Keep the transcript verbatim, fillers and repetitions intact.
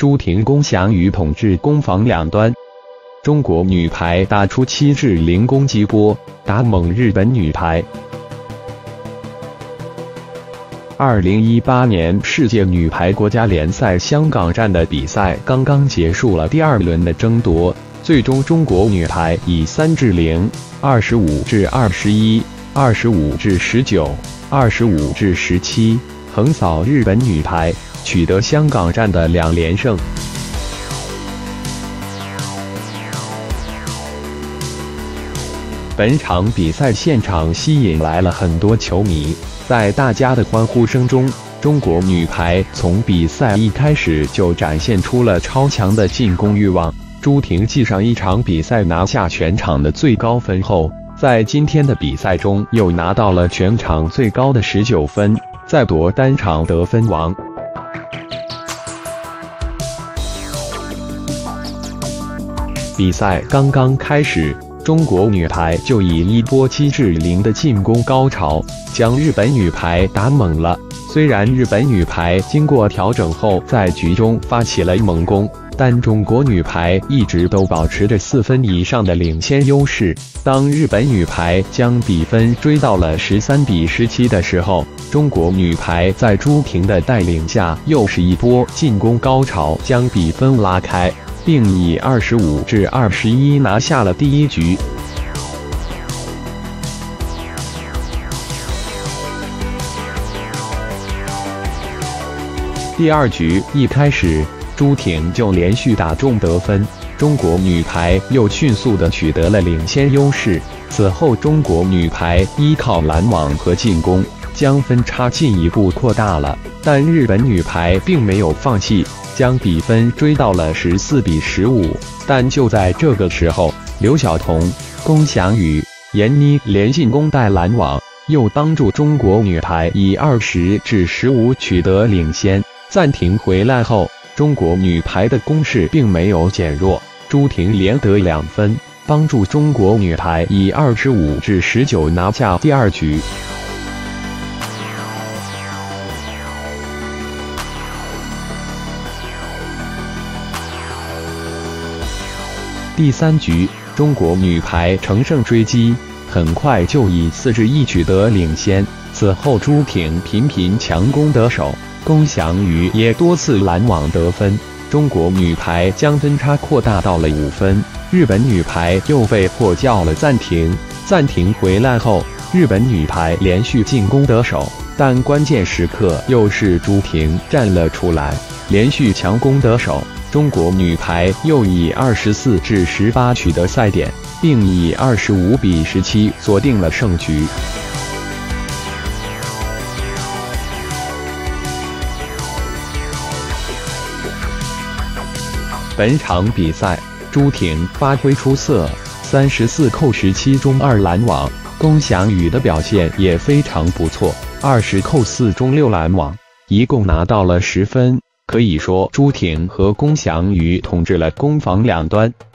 朱婷、龚翔宇统治攻防两端。中国女排打出七至零攻击波，打猛日本女排。二零一八年世界女排国家联赛香港站的比赛刚刚结束了第二轮的争夺，最终中国女排以三至零、二十五至二十一、二十五至十九、二十五至十七横扫日本女排，取得香港站的两连胜。本场比赛现场吸引来了很多球迷。在大家的欢呼声中，中国女排从比赛一开始就展现出了超强的进攻欲望。朱婷继上一场比赛拿下全场的最高分后，在今天的比赛中又拿到了全场最高的十九分，再夺单场得分王。比赛刚刚开始，中国女排就以一波七至零的进攻高潮，将日本女排打懵了。虽然日本女排经过调整后在局中发起了猛攻，但中国女排一直都保持着四分以上的领先优势。当日本女排将比分追到了十三比十七的时候，中国女排在朱婷的带领下又是一波进攻高潮，将比分拉开，并以二十五至二十一拿下了第一局。第二局一开始，朱婷就连续打中得分，中国女排又迅速地取得了领先优势。此后，中国女排依靠拦网和进攻，将分差进一步扩大了。但日本女排并没有放弃，将比分追到了十四比十五。但就在这个时候，刘晓彤、龚翔宇、闫妮连进攻带拦网，又帮助中国女排以二十至十五取得领先。暂停回来后，中国女排的攻势并没有减弱，朱婷连得两分，帮助中国女排以二十五至十九拿下第二局。第三局，中国女排乘胜追击，很快就以四至一取得领先。此后，朱婷频频强攻得手，龚翔宇也多次拦网得分，中国女排将分差扩大到了五分。日本女排又被迫叫了暂停，暂停回来后，日本女排连续进攻得手，但关键时刻又是朱婷站了出来，连续强攻得手。中国女排又以二十四至十八取得赛点，并以二十五比十七锁定了胜局。本场比赛，朱婷发挥出色，三十四扣十七中二拦网，龚翔宇的表现也非常不错，二十扣四中六拦网，一共拿到了十分。可以说，朱婷和龚翔宇统治了攻防两端。